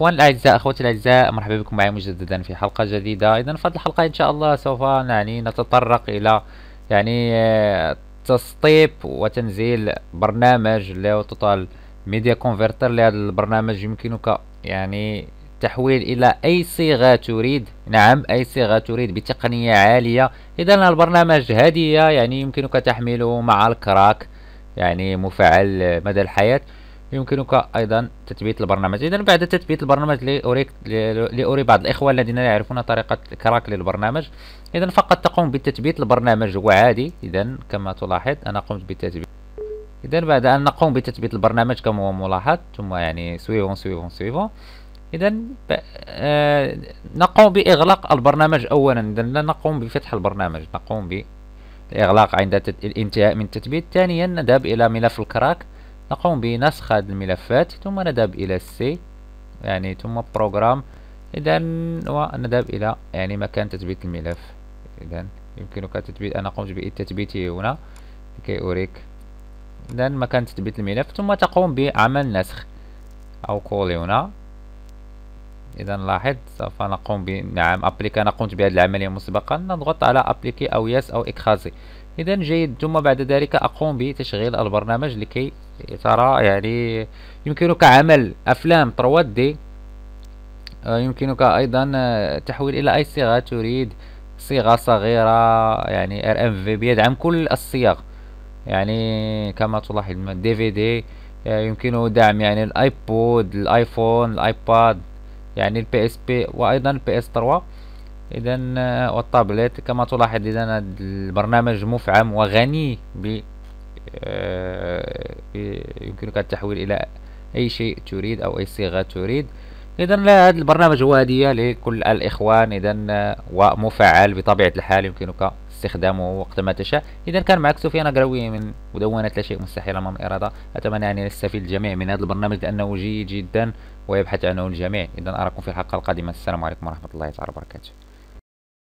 اخوان الاعزاء، اخوتي الاعزاء، مرحبا بكم معي مجددا في حلقة جديدة. اذا في هذه الحلقة ان شاء الله سوف نتطرق الى يعني تسطيب وتنزيل برنامج اللي هو توتال ميديا كونفرتر. لهذا البرنامج يمكنك يعني تحويل الى اي صيغة تريد، نعم اي صيغة تريد بتقنية عالية. اذا البرنامج هدية، يعني يمكنك تحميله مع الكراك، يعني مفعل مدى الحياة. يمكنك ايضا تثبيت البرنامج. اذا بعد تثبيت البرنامج لأري بعض الاخوه الذين لا يعرفون طريقه كراك للبرنامج. اذا فقط تقوم بتثبيت البرنامج هو عادي. اذا كما تلاحظ انا قمت بتثبيت. اذا بعد ان نقوم بتثبيت البرنامج كما هو ملاحظ، ثم يعني سويفون. اذا نقوم باغلاق البرنامج اولا. اذا لا نقوم بفتح البرنامج، نقوم باغلاق عند الانتهاء من التثبيت. ثانيا نذهب الى ملف الكراك، نقوم بنسخ هذه الملفات، ثم نذهب إلى السي يعني ثم بروجرام. إذا ونذهب إلى يعني مكان تثبيت الملف. إذا يمكنك تثبيت، أنا قمت بتثبيته هنا لكي أريك. إذا مكان تثبيت الملف، ثم تقوم بعمل نسخ أو كولي هنا. إذا لاحظ سوف نقوم نعم أبليكي، أنا قمت بهذه العملية مسبقا. نضغط على أبليكي أو يس أو إكرازي. إذا جيد. ثم بعد ذلك أقوم بتشغيل البرنامج لكي ترى يعني يمكنك عمل أفلام 3D. يمكنك أيضا تحويل إلى أي صيغة تريد، صيغة صغيرة يعني RMV بيدعم كل الصيغ يعني كما تلاحظ. DVD يمكنه دعم يعني الآيبود، الآيفون، الآيباد، يعني البي اس بي وايضا البي اس 3. اذا والتابلت كما تلاحظ. اذا البرنامج مفعم وغني ب يمكنك التحويل الى اي شيء تريد او اي صيغة تريد. اذا هذا البرنامج هو هدية لكل الاخوان. اذا ومفعل بطبيعة الحال، يمكنك استخدامه وقت ما تشاء. اذا كان معك سفيان قروي من مدونة لا شيء مستحيل امام الاراده. اتمنى ان يستفيد الجميع من هذا البرنامج لانه جيد جدا ويبحث عنه الجميع. اذا اراكم في الحلقة القادمة. السلام عليكم ورحمة الله تعالى وبركاته.